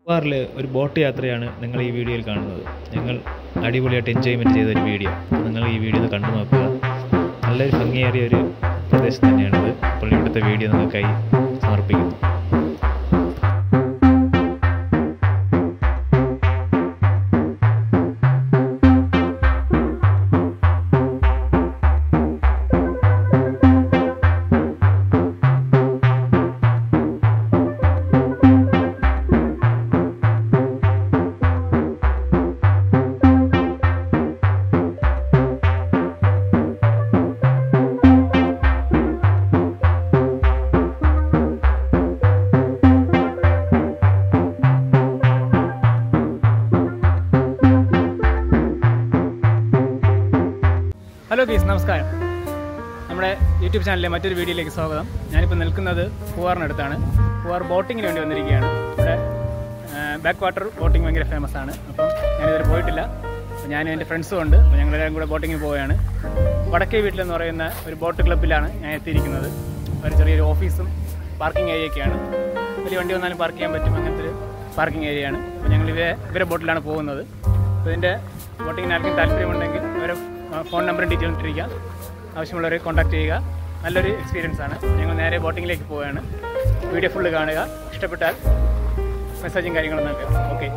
പൂവാറിലെ ഒരു ബോട്ട് യാത്രയാണ് നിങ്ങൾ ഈ വീഡിയോയിൽ കാണുന്നത്. ഞങ്ങൾ അടിപൊളിയായിട്ട് എൻജോയ്മെൻറ്റ് ചെയ്തൊരു വീഡിയോ. നിങ്ങൾ ഈ വീഡിയോ ഒന്ന് കണ്ടു നോക്കുക. നല്ലൊരു ഭംഗിയേറിയ ഒരു പ്രദേശം തന്നെയാണിത്. അപ്പോൾ ഇവിടുത്തെ വീഡിയോ നിങ്ങൾക്കായി സമർപ്പിക്കുന്നു. ഹലോ ഗീസ്, നമസ്കാരം. നമ്മുടെ യൂട്യൂബ് ചാനലിലെ മറ്റൊരു വീഡിയോയിലേക്ക് സ്വാഗതം. ഞാനിപ്പോൾ നിൽക്കുന്നത് പൂവാറിനടുത്താണ്. പൂവാർ ബോട്ടിങ്ങിന് വേണ്ടി വന്നിരിക്കുകയാണ്. ഇവിടെ ബാക്ക് വാട്ടർ ബോട്ടിങ് ഭയങ്കര ഫേമസ് ആണ്. അപ്പം ഞാനിതുവരെ പോയിട്ടില്ല. അപ്പോൾ ഞാനും എൻ്റെ ഫ്രണ്ട്സും ഉണ്ട്. അപ്പോൾ ഞങ്ങളെല്ലാവരും കൂടെ ബോട്ടിങ്ങിന് പോവുകയാണ്. വടക്കേ വീട്ടിലെന്ന് പറയുന്ന ഒരു ബോട്ട് ക്ലബ്ബിലാണ് ഞാൻ എത്തിയിരിക്കുന്നത്. ഒരു ചെറിയൊരു ഓഫീസും പാർക്കിംഗ് ഏരിയയൊക്കെയാണ്. വലിയ വണ്ടി വന്നാലും പാർക്ക് ചെയ്യാൻ പറ്റും, അങ്ങനത്തെ ഒരു പാർക്കിംഗ് ഏരിയയാണ്. അപ്പോൾ ഞങ്ങൾ ഇവരെ ബോട്ടിലാണ് പോകുന്നത്. അപ്പോൾ ഇതിൻ്റെ ബോട്ടിങ്ങിന് ആർക്കും താല്പര്യമുണ്ടെങ്കിൽ അവരെ ഫോൺ നമ്പറും ഡീറ്റെയിലും ഇട്ടിരിക്കാം. ആവശ്യമുള്ളവരെ കോൺടാക്ട് ചെയ്യുക. നല്ലൊരു എക്സ്പീരിയൻസ് ആണ്. ഞങ്ങൾ നേരെ ബോട്ടിങ്ങിലേക്ക് പോവുകയാണ്. വീഡിയോ ഫുള്ള് കാണുക. ഇഷ്ടപ്പെട്ടാൽ മെസ്സേജും കാര്യങ്ങളും നൽകുക. ഓക്കെ.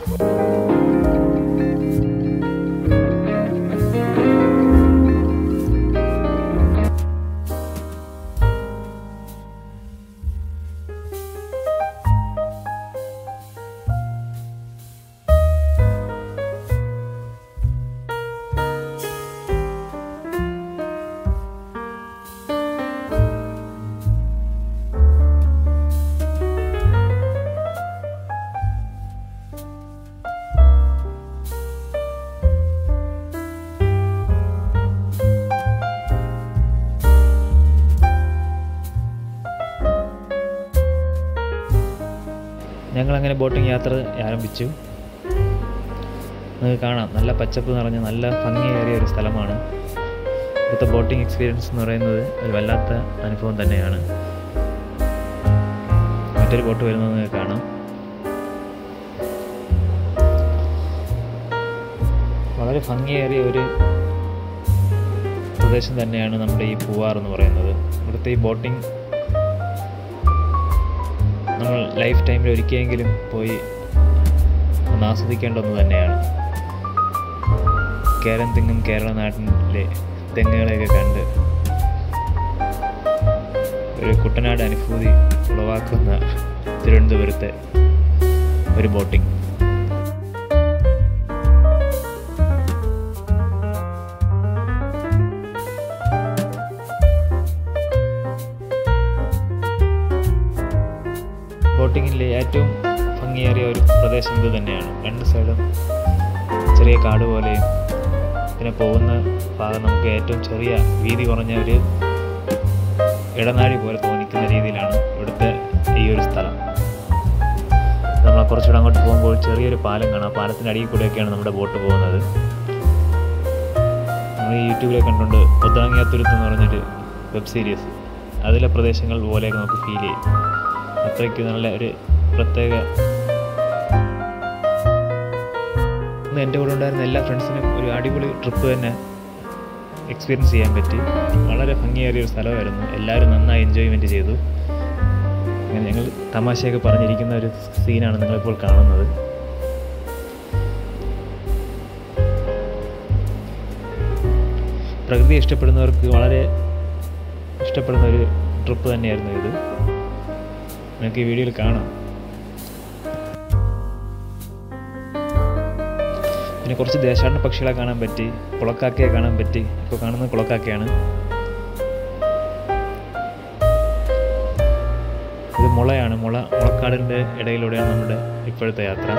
ഞങ്ങളങ്ങനെ ബോട്ടിംഗ് യാത്ര ആരംഭിച്ചു. നിങ്ങൾക്ക് കാണാം, നല്ല പച്ചപ്പ് നിറഞ്ഞ നല്ല ഭംഗിയേറിയ ഒരു സ്ഥലമാണ്. ഇവിടുത്തെ ബോട്ടിംഗ് എക്സ്പീരിയൻസ് എന്ന് പറയുന്നത് ഒരു വല്ലാത്ത അനുഭവം തന്നെയാണ്. മറ്റൊരു ബോട്ട് വരുന്നത് നിങ്ങൾക്ക് കാണാം. വളരെ ഭംഗിയേറിയ ഒരു പ്രദേശം തന്നെയാണ് നമ്മുടെ ഈ പൂവാർ എന്ന് പറയുന്നത്. ഇവിടുത്തെ ഈ ബോട്ടിംഗ് നമ്മൾ ലൈഫ് ടൈമിൽ ഒരിക്കലെങ്കിലും പോയി ഒന്ന് ആസ്വദിക്കേണ്ട ഒന്ന് തന്നെയാണ്. കേരം തെങ്ങും കേരള നാട്ടിലെ തെങ്ങുകളെയൊക്കെ കണ്ട് ഒരു കുട്ടനാട് അനുഭൂതി ഉളവാക്കുന്ന തിരുവനന്തപുരത്തെ ഒരു ബോട്ടിംഗ്. ബോട്ടിങ്ങിലെ ഏറ്റവും ഭംഗിയേറിയ ഒരു പ്രദേശം ഇത് തന്നെയാണ്. രണ്ട് സൈഡും ചെറിയ കാട് പോലെയും, പിന്നെ പോകുന്ന ഭാഗം നമുക്ക് ഏറ്റവും ചെറിയ വീതി കുറഞ്ഞ ഒരു ഇടനാഴി പോലെ തോന്നിക്കുന്ന രീതിയിലാണ് ഇവിടുത്തെ ഈ ഒരു സ്ഥലം. നമ്മൾ കുറച്ചുകൂടെ അങ്ങോട്ട് പോകുമ്പോൾ ചെറിയൊരു പാലം കാണാം. പാലത്തിൻ്റെ അടിയിൽ കൂടെയൊക്കെയാണ് നമ്മുടെ ബോട്ട് പോകുന്നത്. നമ്മൾ ഈ യൂട്യൂബിലെ കണ്ടുകൊണ്ട് ഒതാങ്ങിയാത്തുരുത്ത് എന്ന് പറഞ്ഞൊരു വെബ് സീരീസ്, അതിലെ പ്രദേശങ്ങൾ പോലെയൊക്കെ നമുക്ക് ഫീൽ ചെയ്യും. അത്രയ്ക്ക് നല്ല ഒരു പ്രത്യേക. ഇന്ന് എൻ്റെ കൂടെ ഉണ്ടായിരുന്ന എല്ലാ ഫ്രണ്ട്സിനും ഒരു അടിപൊളി ട്രിപ്പ് തന്നെ എക്സ്പീരിയൻസ് ചെയ്യാൻ പറ്റി. വളരെ ഭംഗിയേറിയ ഒരു സ്ഥലമായിരുന്നു. എല്ലാവരും നന്നായി എൻജോയ്മെൻറ്റ് ചെയ്തു. അങ്ങനെ ഞങ്ങൾ തമാശയൊക്കെ പറഞ്ഞിരിക്കുന്ന ഒരു സീനാണ് നിങ്ങളിപ്പോൾ കാണുന്നത്. പ്രകൃതി ഇഷ്ടപ്പെടുന്നവർക്ക് വളരെ ഇഷ്ടപ്പെടുന്ന ഒരു ട്രിപ്പ് തന്നെയായിരുന്നു ഇത്. നിങ്ങൾക്ക് ഈ വീഡിയോയിൽ കാണാം. പിന്നെ കുറച്ച് ദേശാടന പക്ഷികളെ കാണാൻ പറ്റി, കുളക്കാക്കയെ കാണാൻ പറ്റി. ഇപ്പോൾ കാണുന്നത് കുളക്കാക്കയാണ്. ഇത് മുളയാണ്. മുളക്കാടിൻ്റെ ഇടയിലൂടെയാണ് നമ്മുടെ ഇപ്പോഴത്തെ യാത്ര.